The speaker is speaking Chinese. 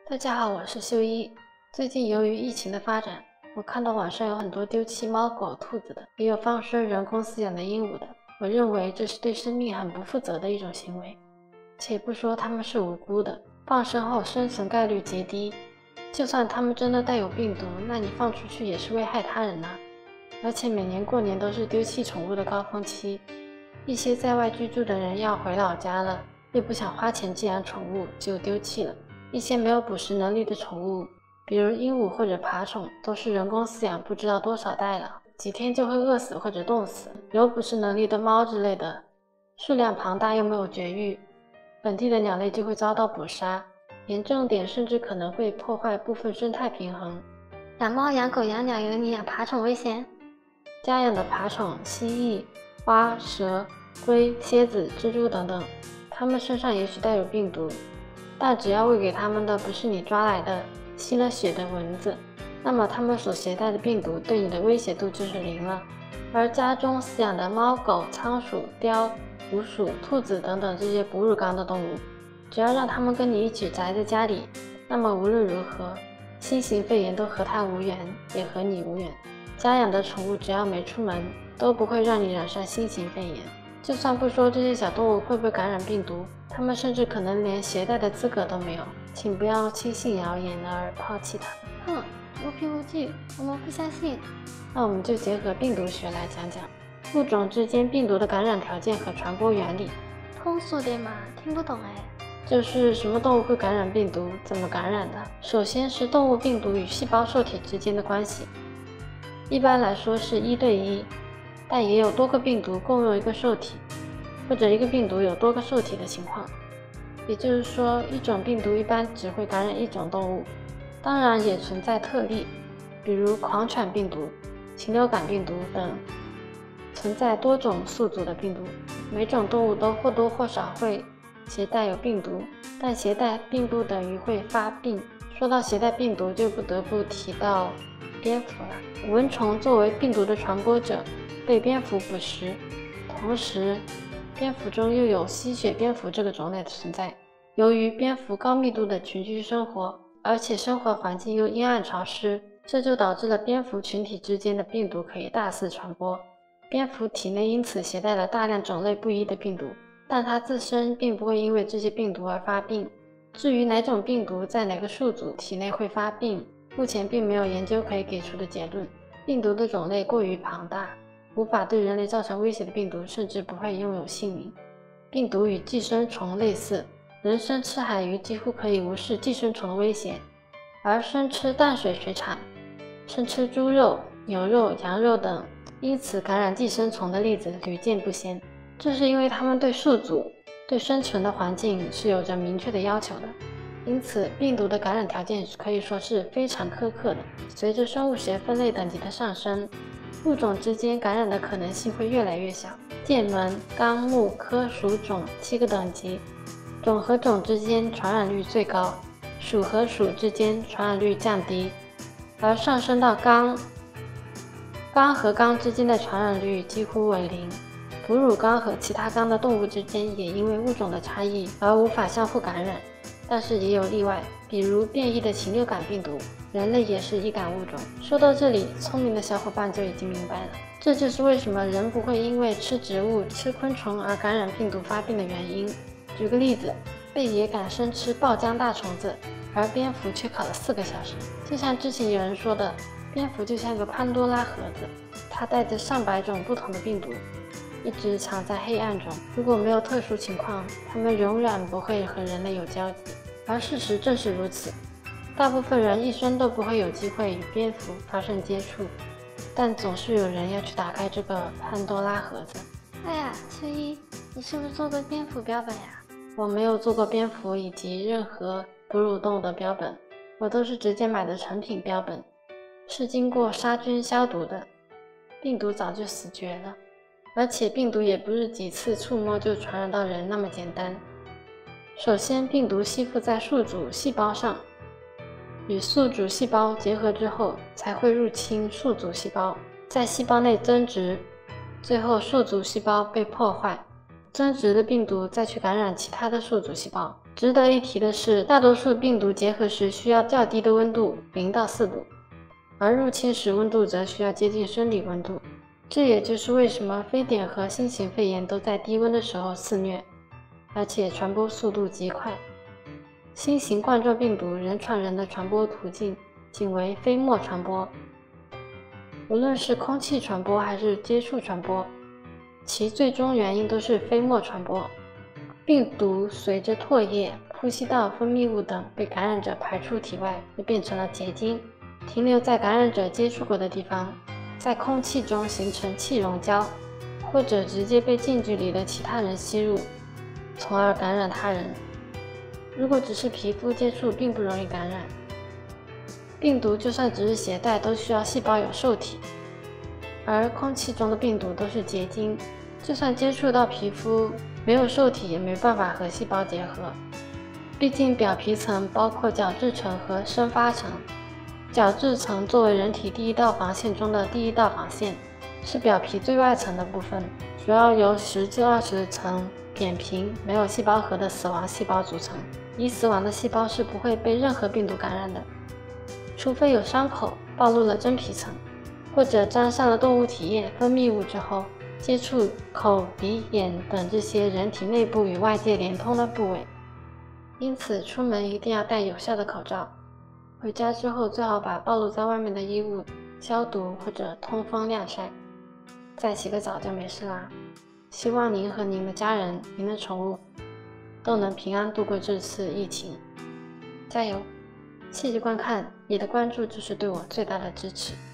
大家好，我是秀一。最近由于疫情的发展，我看到网上有很多丢弃猫狗兔子的，也有放生人工饲养的鹦鹉的。我认为这是对生命很不负责的一种行为。且不说它们是无辜的，放生后生存概率极低，就算它们真的带有病毒，那你放出去也是危害他人啊。而且每年过年都是丢弃宠物的高峰期，一些在外居住的人要回老家了，又不想花钱寄养宠物，就丢弃了。一些没有捕食能力的宠物，比如鹦鹉或者爬虫，都是人工饲养不知道多少代了，几天就会饿死或者冻死。有捕食能力的猫之类的，数量庞大又没有绝育，本地的鸟类就会遭到捕杀，严重点甚至可能会破坏部分生态平衡。 养猫养狗养鸟有你养爬虫危险。 家养的爬虫、蜥蜴、蛙、蛇、龟、蝎子、蜘蛛等等，它们身上也许带有病毒，但只要喂给它们的不是你抓来的吸了血的蚊子，那么它们所携带的病毒对你的威胁度就是0了。而家中饲养的猫狗、仓鼠、雕、狐鼠、兔子等等这些哺乳纲的动物，只要让它们跟你一起宅在家里，那么无论如何，新型肺炎都和它无缘，也和你无缘。家养的宠物只要没出门，都不会让你染上新型肺炎。就算不说这些小动物会不会感染病毒，它们甚至可能连携带的资格都没有，请不要轻信谣言而抛弃它们。 无凭无据，我们不相信。 那我们就结合病毒学来讲讲物种之间病毒的感染条件和传播原理。 通俗点嘛，听不懂哎。 就是什么动物会感染病毒，怎么感染的。首先是动物病毒与细胞受体之间的关系，一般来说是1对1，但也有多个病毒共用一个受体，或者一个病毒有多个受体的情况。也就是说，一种病毒一般只会感染一种动物，当然也存在特例，比如狂犬病毒、禽流感病毒等，存在多种宿主的病毒，每种动物都或多或少会携带有病毒，但携带并不等于会发病。说到携带病毒，就不得不提到蝙蝠了。蚊虫作为病毒的传播者，被蝙蝠捕食，同时蝙蝠中又有吸血蝙蝠这个种类的存在。由于蝙蝠高密度的群居生活，而且生活环境又阴暗潮湿，这就导致了蝙蝠群体之间的病毒可以大肆传播。蝙蝠体内因此携带了大量种类不一的病毒，但它自身并不会因为这些病毒而发病。至于哪种病毒在哪个宿主体内会发病，目前并没有研究可以给出的结论。病毒的种类过于庞大，无法对人类造成威胁的病毒甚至不会拥有姓名。病毒与寄生虫类似，人生吃海鱼几乎可以无视寄生虫的威胁，而生吃淡水水产、生吃猪肉、牛肉、羊肉等，因此感染寄生虫的例子屡见不鲜。这是因为它们对宿主、对生存的环境是有着明确的要求的，因此病毒的感染条件可以说是非常苛刻的。随着生物学分类等级的上升，物种之间感染的可能性会越来越小。界门、纲目、科、属、种7个等级，种和种之间传染率最高，属和属之间传染率降低，而上升到纲和纲之间的传染率几乎为0。哺乳纲和其他纲的动物之间也因为物种的差异而无法相互感染，但是也有例外，比如变异的禽流感病毒，人类也是易感物种。说到这里，聪明的小伙伴就已经明白了，这就是为什么人不会因为吃植物、吃昆虫而感染病毒发病的原因。举个例子，贝也敢生吃爆浆大虫子，而蝙蝠却烤了4个小时。就像之前有人说的，蝙蝠就像个潘多拉盒子，它带着上百种不同的病毒，一直藏在黑暗中。如果没有特殊情况，它们永远不会和人类有交集。而事实正是如此，大部分人一生都不会有机会与蝙蝠发生接触，但总是有人要去打开这个潘多拉盒子。 哎呀，秋一，你是不是做过蝙蝠标本呀？ 我没有做过蝙蝠以及任何哺乳动物的标本，我都是直接买的成品标本，是经过杀菌消毒的，病毒早就死绝了。而且病毒也不是几次触摸就传染到人那么简单。首先，病毒吸附在宿主细胞上，与宿主细胞结合之后，才会入侵宿主细胞，在细胞内增殖，最后宿主细胞被破坏，增殖的病毒再去感染其他的宿主细胞， 值得一提的是，大多数病毒结合时需要较低的温度，0到4度，而入侵时温度则需要接近生理温度。这也就是为什么非典和新型肺炎都在低温的时候肆虐，而且传播速度极快。新型冠状病毒人传人的传播途径仅为飞沫传播，无论是空气传播还是接触传播，其最终原因都是飞沫传播。病毒随着唾液、呼吸道分泌物等被感染者排出体外，就变成了结晶，停留在感染者接触过的地方，在空气中形成气溶胶，或者直接被近距离的其他人吸入，从而感染他人。如果只是皮肤接触，并不容易感染。病毒就算只是携带，都需要细胞有受体，而空气中的病毒都是结晶，就算接触到皮肤，没有受体也没办法和细胞结合。毕竟表皮层包括角质层和生发层，角质层作为人体第一道防线中的第一道防线，是表皮最外层的部分，主要由10至20层扁平没有细胞核的死亡细胞组成。已死亡的细胞是不会被任何病毒感染的，除非有伤口暴露了真皮层，或者沾上了动物体液分泌物之后，接触口、鼻、眼等这些人体内部与外界连通的部位。因此出门一定要戴有效的口罩，回家之后最好把暴露在外面的衣物消毒或者通风晾晒，再洗个澡就没事啦。希望您和您的家人、您的宠物都能平安度过这次疫情，加油！谢谢观看，你的关注就是对我最大的支持。